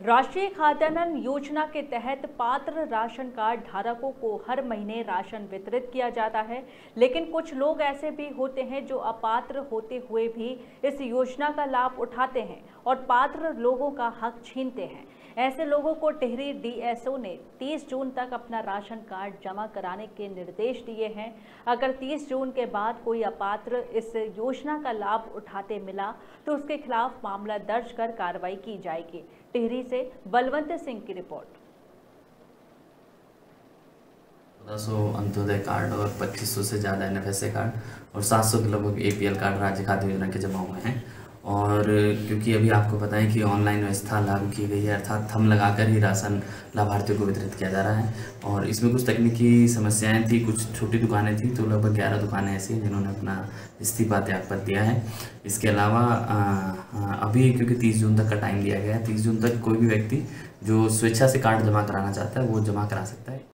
राष्ट्रीय खाद्यान्न योजना के तहत पात्र राशन कार्ड धारकों को हर महीने राशन वितरित किया जाता है, लेकिन कुछ लोग ऐसे भी होते हैं जो अपात्र होते हुए भी इस योजना का लाभ उठाते हैं और पात्र लोगों का हक छीनते हैं। ऐसे लोगों को टिहरी डीएसओ ने 30 जून तक अपना राशन कार्ड जमा कराने के निर्देश दिए हैं। अगर 30 जून के बाद कोई अपात्र इस योजना का लाभ उठाते मिला तो उसके खिलाफ मामला दर्ज कर कार्रवाई की जाएगी। टिहरी से बलवंत सिंह की रिपोर्ट। 1400 अंत्योदय कार्ड और 2500 से ज़्यादा एनएफएसए कार्ड और 700 के लगभग एपीएल कार्ड राज्य खाद्य योजना के जमा हुए हैं। और क्योंकि अभी आपको पता है कि ऑनलाइन व्यवस्था लागू की गई है, अर्थात थंब लगाकर ही राशन लाभार्थियों को वितरित किया जा रहा है। और इसमें कुछ तकनीकी समस्याएं थी, कुछ छोटी दुकानें थी, तो लगभग 11 दुकानें ऐसी हैं जिन्होंने अपना इस्तीफा त्यागपत्र दिया है। इसके अलावा अभी क्योंकि 30 जून तक का टाइम दिया गया है, 30 जून तक कोई भी व्यक्ति जो स्वेच्छा से कार्ड जमा कराना चाहता है वो जमा करा सकता है।